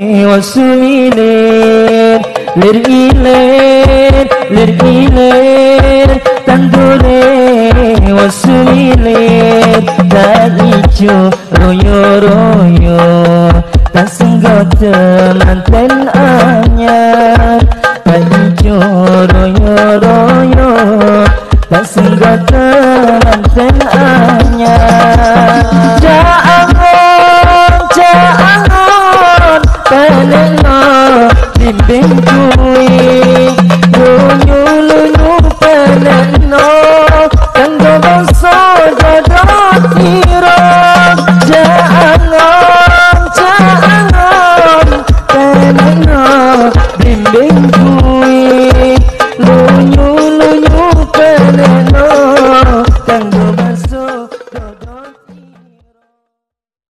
wasulilir lir ilir tandure wasulilir tak ijo royo tak singgot temanten anyar tak ijo royo tak singgot temanten anyar